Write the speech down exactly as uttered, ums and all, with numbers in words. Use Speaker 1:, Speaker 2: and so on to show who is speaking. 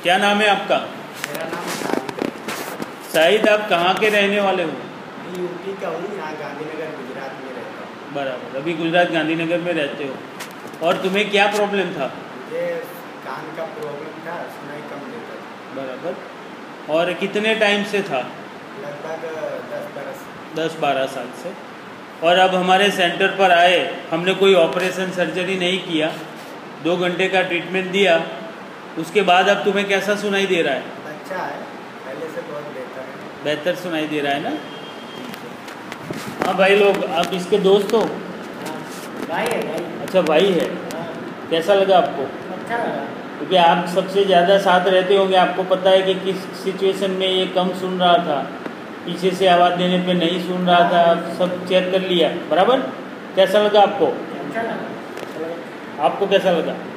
Speaker 1: क्या नाम है आपका?
Speaker 2: मेरा नाम शाहिद है।
Speaker 1: शाहिद, आप कहाँ के रहने वाले हो?
Speaker 2: मैं यूपी का हूँ, यहाँ गांधीनगर गुजरात में रहता हूँ।
Speaker 1: बराबर, अभी गुजरात गांधीनगर में रहते हो। और तुम्हें क्या प्रॉब्लम था?
Speaker 2: मुझे कान का प्रॉब्लम था, सुनाई कम देता था।
Speaker 1: बराबर। और कितने टाइम से था?
Speaker 2: लगभग दस बरस
Speaker 1: दस बारह साल से। और अब हमारे सेंटर पर आए, हमने कोई ऑपरेशन सर्जरी नहीं किया, दो घंटे का ट्रीटमेंट दिया, उसके बाद अब तुम्हें कैसा सुनाई दे रहा है?
Speaker 2: अच्छा है, पहले से बहुत बेहतर है।
Speaker 1: बेहतर सुनाई दे रहा है ना? हाँ भाई लोग, आप इसके दोस्त हो?
Speaker 2: भाई है भाई।
Speaker 1: अच्छा भाई है।
Speaker 2: हाँ,
Speaker 1: कैसा लगा आपको?
Speaker 2: अच्छा लगा।
Speaker 1: क्योंकि आप सबसे ज़्यादा साथ रहते होंगे, आपको पता है कि किस सिचुएशन में ये कम सुन रहा था, पीछे से आवाज़ देने पे नहीं सुन रहा था, सब चेक कर लिया। बराबर। कैसा लगा आपको?
Speaker 2: अच्छा लगा।
Speaker 1: आपको कैसा लगा?